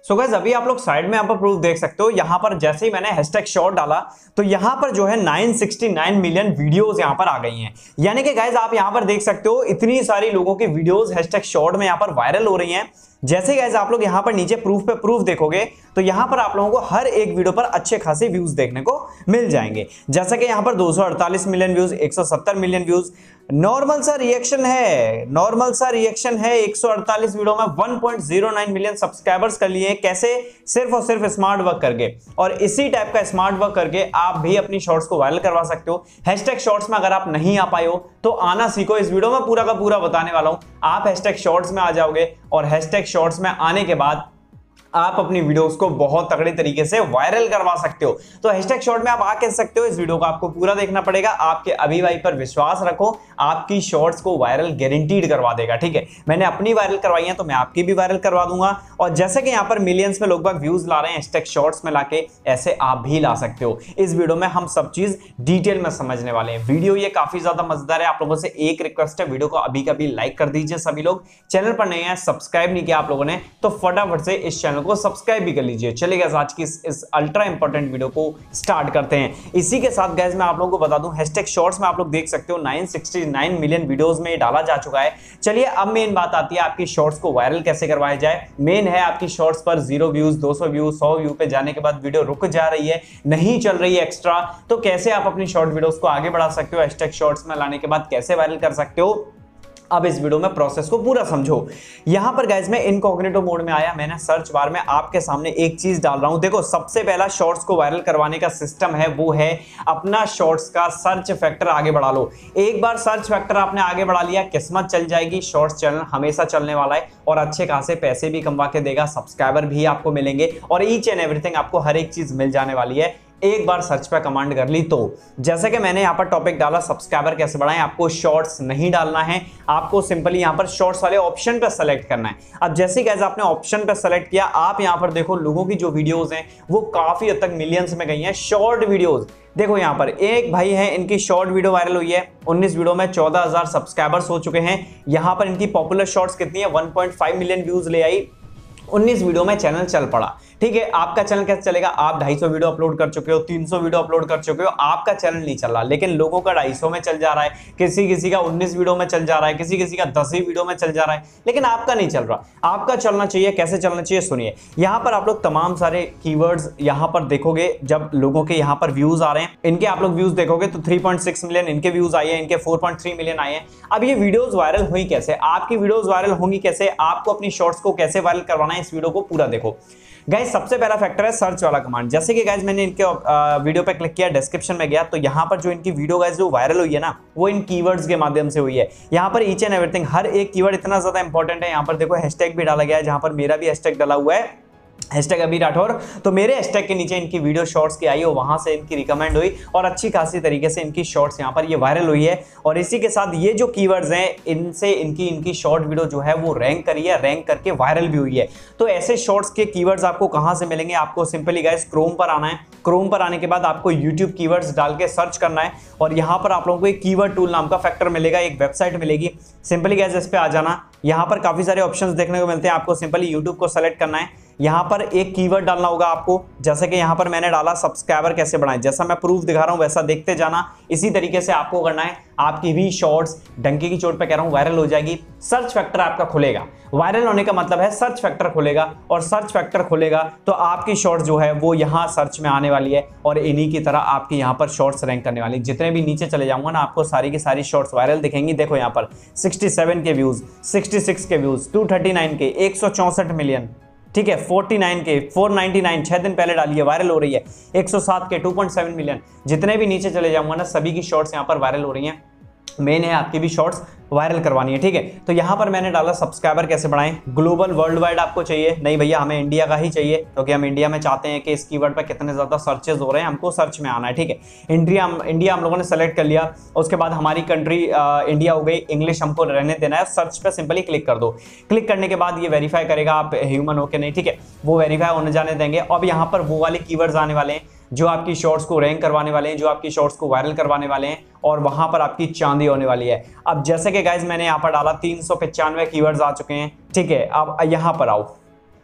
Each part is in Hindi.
सो गाइस अभी आप लोग साइड में यहाँ पर प्रूफ देख सकते हो। यहाँ पर जैसे ही मैंने हैशटैग शॉर्ट डाला तो यहाँ पर जो है 969 मिलियन वीडियोस यहाँ पर आ गई हैं। यानी कि गाइस आप यहाँ पर देख सकते हो इतनी सारी लोगों की वीडियोस हैशटैग शॉर्ट में यहाँ पर वायरल हो रही हैं। जैसे गाइस आप लोग यहाँ पर नीचे प्रूफ पे प्रूफ देखोगे तो यहाँ पर आप लोगों को हर एक वीडियो पर अच्छे खासे व्यूज देखने को मिल जाएंगे। जैसे कि यहाँ पर 248 million views, 170 million views. Normal सा रिएक्शन है 148 वीडियो में 1.09 मिलियन सब्सक्राइबर्स कर लिए। कैसे? सिर्फ और सिर्फ स्मार्ट वर्क करके। और इसी टाइप का स्मार्ट वर्क करके आप भी अपनी शॉर्ट्स को वायरल करवा सकते हो। हैशटैग शॉर्ट्स में अगर आप नहीं आ पाए हो तो आना सीखो। इस वीडियो में पूरा का पूरा बताने वाला हूं। आप हैशटैग शॉर्ट्स में आ जाओगे और हैशटैग शॉर्ट्स में आने के बाद आप अपनी वीडियोस को बहुत तगड़े तरीके से वायरल करवा सकते हो। तो हैशटैग शॉर्ट में आप आ कह सकते हो। इस वीडियो को आपको पूरा देखना पड़ेगा। आपके अभी भाई पर विश्वास रखो, आपकी शॉर्ट्स को वायरल गारंटीड करवा देगा। ठीक है, मैंने अपनी वायरल करवाई है तो मैं आपकी भी वायरल करवा दूंगा। और जैसे कि यहाँ पर मिलियंस में लोग व्यूज ला रहे हैं हैशटैग शॉर्ट्स में लाके, ऐसे आप भी ला सकते हो। इस वीडियो में हम सब चीज डिटेल में समझने वाले हैं। वीडियो ये काफी ज्यादा मजेदार है। आप लोगों से एक रिक्वेस्ट है, वीडियो को अभी कभी लाइक कर दीजिए। सभी लोग चैनल पर नए हैं, सब्सक्राइब नहीं किया आप लोगों ने तो फटाफट से इस चैनल को सब्सक्राइब भी कर लीजिए। चलिए आज की इस अल्ट्रा इंपॉर्टेंट वीडियो को स्टार्ट करते हैं। इसी के साथ गाइस मैं आप लोगों को बता दूं, हैशटैग शॉर्ट्स में आप लोग देख सकते हो 969 मिलियन वीडियोस में डाला जा चुका है। चलिए अब मेन बात आती है आपकी शॉर्ट्स को वायरल कैसे करवाया जाए। मेन है आपकी शॉर्ट्स पर 0 व्यूज, 200 व्यूज, 100 व्यू पे जाने के बाद वीडियो रुक जा रही है, नहीं चल रही है एक्स्ट्रा, तो कैसे आप अपनी शॉर्ट वीडियोस को आगे बढ़ा सकते हो। हैशटैग शॉर्ट्स में लाने के बाद कैसे वायरल कर सकते हो। अब इस वीडियो में प्रोसेस को पूरा समझो। यहां पर गाइस मैं इनकॉग्निटो मोड में आया, मैंने सर्च बार में आपके सामने एक चीज डाल रहा हूं। देखो सबसे पहला शॉर्ट्स को वायरल करवाने का सिस्टम है वो है अपना शॉर्ट्स का सर्च फैक्टर आगे बढ़ा लो। एक बार सर्च फैक्टर आपने आगे बढ़ा लिया, किस्मत चल जाएगी। शॉर्ट्स चैनल हमेशा चलने वाला है और अच्छे खासे पैसे भी कमा के देगा, सब्सक्राइबर भी आपको मिलेंगे और ईच एंड एवरीथिंग आपको हर एक चीज मिल जाने वाली है एक बार सर्च पे कमांड कर ली तो। जैसे कि मैंने यहाँ पर टॉपिक डाला सब्सक्राइबर कैसे बढ़ाएं, आपको शॉर्ट्स नहीं डालना है, आपको सिंपली यहाँ पर शॉर्ट्स वाले ऑप्शन पे सेलेक्ट करना है। अब जैसे ही गाइस आपने ऑप्शन पे सेलेक्ट किया, आप यहाँ पर देखो लोगों की जो वीडियोस हैं वो काफी हद तक मिलियंस में गई हैं। शॉर्ट वीडियोस देखो, यहाँ पर एक भाई है, इनकी शॉर्ट वीडियो वायरल हुई है, 19 वीडियो में 14,000 सब्सक्राइबर्स हो चुके हैं। यहाँ पर इनकी पॉपुलर शॉर्ट्स कितनी है, 1.5 मिलियन व्यूज ले आई, 19 वीडियो में चैनल चल पड़ा। ठीक है, आपका चैनल कैसे चलेगा? आप 250 वीडियो अपलोड कर चुके हो, 300 वीडियो अपलोड कर चुके हो, आपका चैनल नहीं चल रहा, लेकिन लोगों का 250 में चल जा रहा है, किसी का 19 वीडियो में चल जा रहा है, किसी का 10 वीडियो में चल जा रहा है, लेकिन आपका नहीं चल रहा। आपका चलना चाहिए। कैसे चलना चाहिए सुनिए। यहाँ पर आप लोग तमाम सारे कीवर्ड्स यहाँ पर देखोगे। जब लोगों के यहाँ पर व्यूज आ रहे हैं, इनके आप लोग व्यूज देखोगे तो 3.6 मिलियन इनके व्यूज आए हैं, इनके 4.3 मिलियन आए हैं। अब ये वीडियोज वायरल हुई कैसे, आपकी वीडियोज वायरल होंगी कैसे, आपको अपनी शॉर्ट्स को कैसे वायरल करवाना है, इस वीडियो को पूरा देखो। गाइस सबसे पहला फैक्टर है सर्च वाला कमांड। जैसे कि गाइस मैंने इनके वीडियो पे क्लिक किया, डिस्क्रिप्शन में गया तो यहाँ पर जो इनकी वीडियो गाइस जो वायरल हुई है ना, वो इन कीवर्ड्स के माध्यम से हुई है। यहाँ पर ईच एंड एवरीथिंग हर एक कीवर्ड इतना ज्यादा इंपॉर्टेंट है। यहाँ पर देखो हैशटैग भी डाला गया है, जहां पर मेरा भी हैशटैग डाला हुआ है, हैशटैग अभी राठौर। तो मेरे हैशटैग के नीचे इनकी वीडियो शॉर्ट्स की आई हो, वहां से इनकी रिकमेंड हुई और अच्छी खासी तरीके से इनकी शॉर्ट्स यहाँ पर ये वायरल हुई है। और इसी के साथ ये जो कीवर्ड्स हैं, इनसे इनकी शॉर्ट वीडियो जो है वो रैंक करी है, रैंक करके वायरल भी हुई है। तो ऐसे शॉर्ट्स के कीवर्ड्स आपको कहां से मिलेंगे? आपको सिंपली गाइस क्रोम पर आना है। क्रोम पर आने के बाद आपको यूट्यूब कीवर्ड्स डाल के सर्च करना है और यहाँ पर आप लोगों को एक कीवर्ड टूल नाम का फैक्टर मिलेगा, एक वेबसाइट मिलेगी। सिंपली गाइस इस पे आ जाना। यहाँ पर काफी सारे ऑप्शंस देखने को मिलते हैं। आपको सिंपली यूट्यूब को सेलेक्ट करना है, यहाँ पर एक कीवर्ड डालना होगा आपको। जैसे कि यहाँ पर मैंने डाला सब्सक्राइबर कैसे बढ़ाएं, जैसा मैं प्रूफ दिखा रहा हूँ वैसा देखते जाना। इसी तरीके से आपको करना है, आपकी भी शॉर्ट्स डंकी की चोट पे कह रहा हूँ वायरल हो जाएगी। सर्च फैक्टर आपका खुलेगा। वायरल होने का मतलब है सर्च फैक्टर खुलेगा, और सर्च फैक्टर खुलेगा तो आपकी शॉर्ट्स जो है वो यहाँ सर्च में आने वाली है और इन्हीं की तरह आपकी यहाँ पर शॉर्ट्स रैंक करने वाली। जितने भी नीचे चले जाऊंगा ना, आपको सारी की सारी शॉर्ट्स वायरल दिखेंगी। देखो यहाँ पर 67 के व्यूज, 66 के व्यूज, 239 के, 164 मिलियन, ठीक है, 49 के, 499 6 दिन पहले डाली है, वायरल हो रही है, 107 के, 2.7 मिलियन। जितने भी नीचे चले जाऊंगा ना, सभी की शॉर्ट्स यहाँ पर वायरल हो रही हैं। मेन है आपकी भी शॉर्ट्स वायरल करवानी है। ठीक है, तो यहाँ पर मैंने डाला सब्सक्राइबर कैसे बढ़ाएं। ग्लोबल वर्ल्ड वाइड आपको चाहिए? नहीं भैया, हमें इंडिया का ही चाहिए, क्योंकि हम इंडिया में चाहते हैं कि इस कीवर्ड पर कितने ज्यादा सर्चेज हो रहे हैं, हमको सर्च में आना है। ठीक है, इंडिया हम लोगों ने सेलेक्ट कर लिया। उसके बाद हमारी कंट्री इंडिया हो गई, इंग्लिश हमको रहने देना है। सर्च पे सिंपली क्लिक कर दो। क्लिक करने के बाद ये वेरीफाई करेगा आप ह्यूमन हो के नहीं। ठीक है, वो वेरीफाई होने जाने देंगे। अब यहाँ पर वो वाले कीवर्ड्स आने वाले हैं जो आपकी शॉर्ट्स को रैंक करवाने वाले हैं, जो आपकी शॉर्ट्स को वायरल करवाने वाले हैं, और वहां पर आपकी चांदी होने वाली है। अब जैसे कि गाइज मैंने यहाँ पर डाला 395 कीवर्ड्स आ चुके हैं। ठीक है, अब यहाँ पर आओ,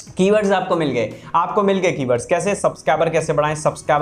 कीवर्ड्स आपको मिल गए कीवर्ड्स। कैसे? सब्सक्राइबर कैसे बढ़ाएं,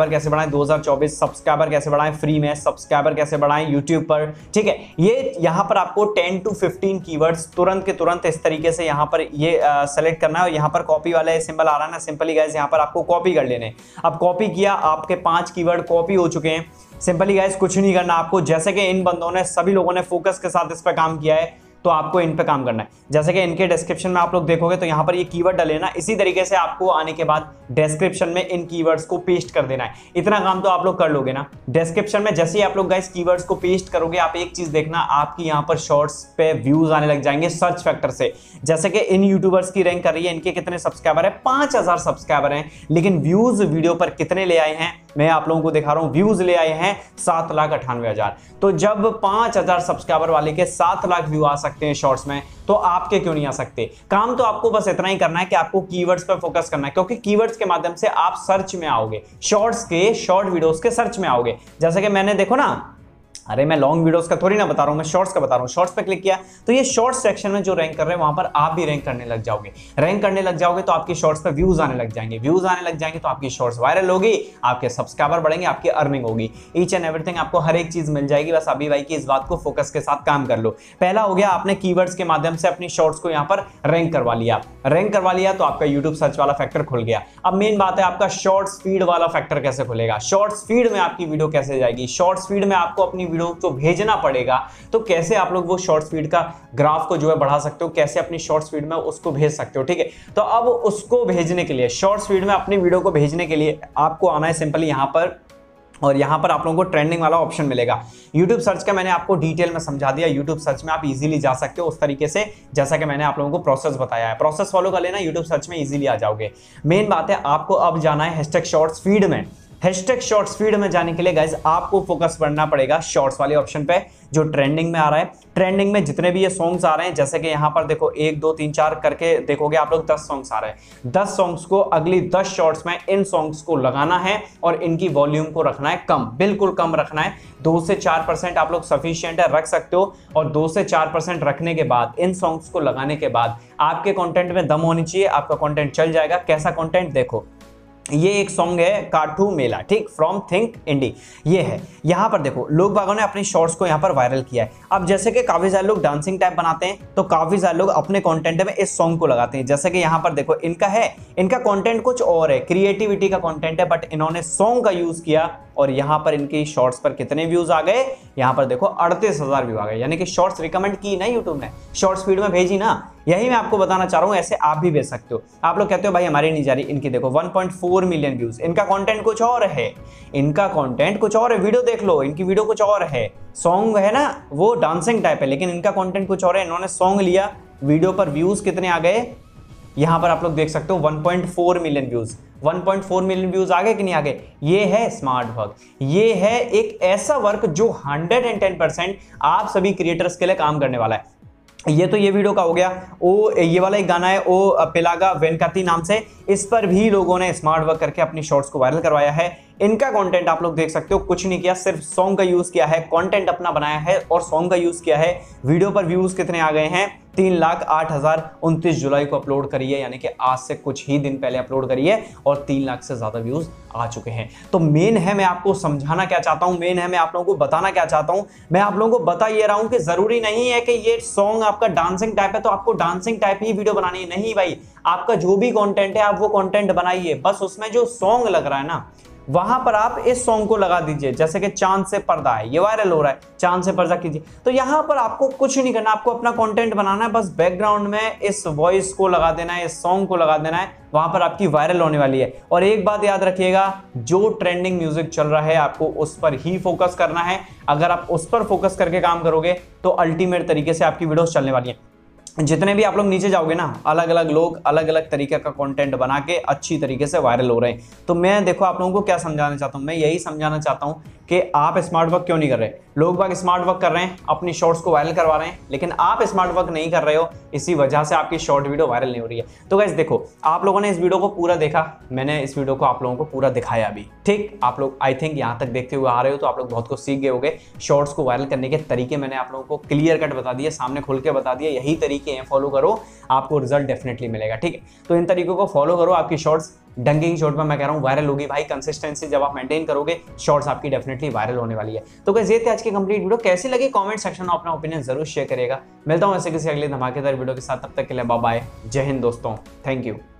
2024 सब्सक्राइबर कैसे बढ़ाएं फ्री में, सब्सक्राइबर कैसे बढ़ाएं यूट्यूब पर, ठीक है। ये यहां पर आपको 10 to 15 कीवर्ड्स तुरंत के तुरंत इस तरीके से यहां पर ये सेलेक्ट करना है। और यहां पर कॉपी वाला सिंबल आ रहा है ना, सिंपली गाइस यहां पर आपको कॉपी कर लेने। अब कॉपी किया, आपके 5 कीवर्ड कॉपी हो चुके हैं। सिंपली गाइस कुछ नहीं करना आपको, जैसे कि इन बंदों ने सभी लोगों ने फोकस के साथ इस पर काम किया है, तो आपको इन पे काम करना है। जैसे कि इनके डिस्क्रिप्शन में आप लोग देखोगे तो यहाँ पर ये कीवर्ड डाले ना, इसी तरीके से आपको आने के बाद डिस्क्रिप्शन में इन कीवर्ड्स को पेस्ट कर देना है। इतना काम तो आप लोग कर लोगे ना। डिस्क्रिप्शन में जैसे ही आप लोग गाइस कीवर्ड्स को पेस्ट करोगे, आप एक चीज देखना, आपकी यहाँ पर शॉर्ट्स पे व्यूज आने लग जाएंगे सर्च फैक्टर से। जैसे कि इन यूट्यूबर्स की रैंक कर रही है, इनके कितने सब्सक्राइबर है, 5000 सब्सक्राइबर हैं, लेकिन व्यूज वीडियो पर कितने ले आए हैं, मैं आप लोगों को दिखा रहा हूं, व्यूज ले आए हैं 7,98,000। तो जब 5000 सब्सक्राइबर वाले के 7 लाख व्यू आ सकते हैं शॉर्ट्स में, तो आपके क्यों नहीं आ सकते? काम तो आपको बस इतना ही करना है कि आपको कीवर्ड्स पर फोकस करना है, क्योंकि कीवर्ड्स के माध्यम से आप सर्च में आओगे, शॉर्ट वीडियोस के सर्च में आओगे। जैसे कि मैंने देखो ना, अरे मैं लॉन्ग वीडियोस का थोड़ी ना बता रहा हूं, मैं शॉर्ट्स का बता रहा हूं। शॉर्ट्स पे क्लिक किया तो ये शॉर्ट्स सेक्शन में जो रैंक कर रहे हैं वहां पर आप भी रैंक करने लग जाओगे। रैंक करने लग जाओगे तो आपकी शॉर्ट्स पे व्यूज आने लग जाएंगे, व्यूज आने लग जाएंगे तो आपकी शॉर्ट्स वायरल होगी, आपके सब्सक्राइबर बढ़ेंगे, आपकी अर्निंग होगी। ईच एंड एवरीथिंग आपको हर एक चीज मिल जाएगी। बस अभी भाई की इस बात को फोकस के साथ काम कर लो। पहला हो गया, आपने कीवर्ड्स के माध्यम से अपनी शॉर्ट्स को यहाँ पर रैंक करवा लिया। रैंक करवा लिया तो आपका यूट्यूब सर्च वाला फैक्टर खुल गया। अब मेन बात है, आपका शॉर्ट्स फीड वाला फैक्टर कैसे खुलेगा, शॉर्ट्स फीड में आपकी वीडियो कैसे जाएगी। शॉर्ट्स फीड में आपको अपनी वीडियो को भेजना पड़ेगा, तो कैसे आप लोग वो शॉर्ट्स फीड का ग्राफ को जो है बढ़ा सकते हो, कैसे अपनी शॉर्ट्स फीड में उसको भेज सकते हो, ठीक है। तो अब उसको भेजने के लिए, शॉर्ट्स फीड में अपनी वीडियो को भेजने के लिए आपको आना है सिंपली यहां पर, और यहां पर आप लोगों को ट्रेंडिंग वाला ऑप्शन मिलेगा। YouTube सर्च का मैंने आपको डिटेल में समझा दिया। YouTube सर्च में आप इजीली जा सकते हो उस तरीके से, जैसा कि मैंने आप लोगों को प्रोसेस बताया है। प्रोसेस फॉलो कर लेना, YouTube सर्च में इजीली आ जाओगे। मेन बात है, आपको अब जाना है हैशटैग शॉर्ट्स फीड में। हैशटैग शॉर्ट्स फीड में जाने के लिए गाइज आपको फोकस करना पड़ेगा शॉर्ट्स वाले ऑप्शन पे, जो ट्रेंडिंग में आ रहा है। ट्रेंडिंग में जितने भी ये सॉन्ग्स आ रहे हैं, जैसे कि यहाँ पर देखो 1 2 3 4 करके देखोगे आप लोग 10 सॉन्ग्स आ रहे हैं। 10 सॉन्ग्स को अगली 10 शॉर्ट्स में इन सॉन्ग्स को लगाना है और इनकी वॉल्यूम को रखना है कम, बिल्कुल कम रखना है। 2 से 4% आप लोग सफिशिएंट है, रख सकते हो। और 2 से 4% रखने के बाद, इन सॉन्ग्स को लगाने के बाद आपके कंटेंट में दम होनी चाहिए, आपका कंटेंट चल जाएगा। कैसा कंटेंट? देखो, ये एक सॉन्ग है काठू मेला, ठीक, फ्रॉम थिंक इंडी, ये है। यहां पर देखो लोग बागों ने अपनी शॉर्ट्स को यहां पर वायरल किया है। अब जैसे कि काफी सारे लोग डांसिंग टाइप बनाते हैं, तो काफी सारे लोग अपने कंटेंट में इस सॉन्ग को लगाते हैं। जैसे कि यहां पर देखो इनका कंटेंट कुछ और है, क्रिएटिविटी का कंटेंट है, बट इन्होंने सॉन्ग का यूज किया और यहां पर इनकी शॉर्ट्स पर कितने व्यूज आ गए? यहां पर देखो 38,000 व्यू आ गए। यानी कि शॉर्ट्स रिकमेंड की ना यूट्यूब ने, शॉर्ट्स फीड में भेजी ना। यही मैं आपको बताना चाह रहा हूं, ऐसे आप भी भेज सकते हो। आप लोग कहते हो भाई हमारी नहीं जा रही, इनकी देखो 1.4 मिलियन व्यूज। इनका कंटेंट कुछ और है, इनका कंटेंट कुछ और है, वीडियो देख लो, इनकी वीडियो कुछ और है। सॉन्ग है ना, वो डांसिंग टाइप है, लेकिन इनका कंटेंट कुछ और है। इन्होंने सॉन्ग लिया, वीडियो पर व्यूज कितने आ गए? यहां पर आप लोग देख सकते हो 1.4 मिलियन व्यूज। 1.4 मिलियन व्यूज आ गए कि नहीं आ गए? ये है स्मार्ट वर्क। ये है एक ऐसा वर्क जो 110% आप सभी क्रिएटर्स के लिए काम करने वाला है। ये तो ये वीडियो का हो गया। ओ ये वाला एक गाना है ओ पिलागा वेनकाती नाम से, इस पर भी लोगों ने स्मार्ट वर्क करके अपनी शॉर्ट्स को वायरल करवाया है। इनका कंटेंट आप लोग देख सकते हो, कुछ नहीं किया, सिर्फ सॉन्ग का यूज किया है, कंटेंट अपना बनाया है और सॉन्ग का यूज किया है। वीडियो पर व्यूज कितने आ गए हैं? 3,08,000 29 जुलाई को अपलोड करी है, यानी कि आज से कुछ ही दिन पहले अपलोड करी है और 3 लाख से ज्यादा व्यूज आ चुके हैं। तो मेन है, मैं आपको समझाना क्या चाहता हूं, मेन है मैं आप लोगों को बताना क्या चाहता हूं। मैं आप लोगों को बता ये रहा हूं कि जरूरी नहीं है कि ये सॉन्ग आपका डांसिंग टाइप है तो आपको डांसिंग टाइप ही वीडियो बनानी है। नहीं भाई, आपका जो भी कंटेंट है आप वो कंटेंट बनाइए, बस उसमें जो सॉन्ग लग रहा है ना, वहां पर आप इस सॉन्ग को लगा दीजिए। जैसे कि चांद से पर्दा है, ये वायरल हो रहा है, चांद से पर्दा कीजिए। तो यहां पर आपको कुछ नहीं करना, आपको अपना कंटेंट बनाना है, बस बैकग्राउंड में इस वॉइस को लगा देना है, इस सॉन्ग को लगा देना है, वहां पर आपकी वायरल होने वाली है। और एक बात याद रखिएगा, जो ट्रेंडिंग म्यूजिक चल रहा है आपको उस पर ही फोकस करना है। अगर आप उस पर फोकस करके काम करोगे तो अल्टीमेट तरीके से आपकी वीडियोस चलने वाली है। जितने भी आप लोग नीचे जाओगे ना, अलग अलग लोग अलग अलग तरीके का कंटेंट बना के अच्छी तरीके से वायरल हो रहे हैं। तो मैं देखो आप लोगों को क्या समझाना चाहता हूं, मैं यही समझाना चाहता हूं कि आप स्मार्ट वर्क क्यों नहीं कर रहे। लोग बाग स्मार्ट वर्क कर रहे हैं, अपनी शॉर्ट्स को वायरल करवा रहे हैं, लेकिन आप स्मार्ट वर्क नहीं कर रहे हो, इसी वजह से आपकी शॉर्ट वीडियो वायरल नहीं हो रही है। तो गाइस देखो, आप लोगों ने इस वीडियो को पूरा देखा, मैंने इस वीडियो को आप लोगों को पूरा दिखाया अभी, ठीक। आप लोग आई थिंक यहाँ तक देखते हुए आ रहे हो तो आप लोग बहुत कुछ सीख गए होंगे। शॉर्ट्स को वायरल करने के तरीके मैंने आप लोगों को क्लियर कट बता दिए, सामने खुल के बता दिया, यही तरीके हैं, फॉलो करो, आपको रिजल्ट डेफिनेटली मिलेगा, ठीक है। तो इन तरीकों को फॉलो करो, आपकी शॉर्ट्स डंकिंग शॉर्ट में मैं कह रहा हूं वायरल होगी भाई। कंसिस्टेंसी जब आप मेंटेन करोगे, शॉर्ट्स आपकी डेफिनेटली वायरल होने वाली है। तो गाइस ये थी आज की कंप्लीट वीडियो, कैसी लगी कमेंट सेक्शन में अपना ओपिनियन जरूर शेयर करिएगा। मिलता हूं ऐसे किसी अगले धमाकेदार वीडियो के साथ, तब तक के लिए बाय बाय, जय हिंद दोस्तों, थैंक यू।